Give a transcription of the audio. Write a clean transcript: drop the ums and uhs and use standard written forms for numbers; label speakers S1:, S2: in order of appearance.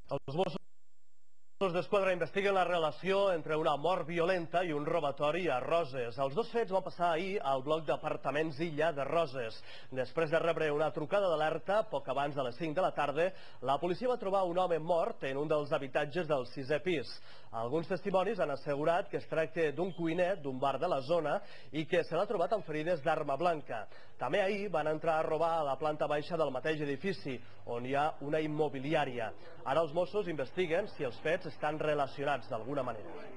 S1: Els Mossos d'Esquadra investiguen la relació entre una mort violenta i un robatori a Roses. Els dos fets van passar ahir al bloc d'apartaments Illa de Roses. Després de rebre una trucada d'alerta, poc abans de les 5 de la tarda, la policia va trobar un home mort en un dels habitatges del 6è pis. Alguns testimonis han assegurat que es tracta d'un cuiner d'un bar de la zona i que se l'ha trobat amb ferides d'arma blanca. També ahir van entrar a robar a la planta baixa del mateix edifici, on hi ha una immobiliària. Ara els Mossos investiguen si els fets estan relacionats d'alguna manera.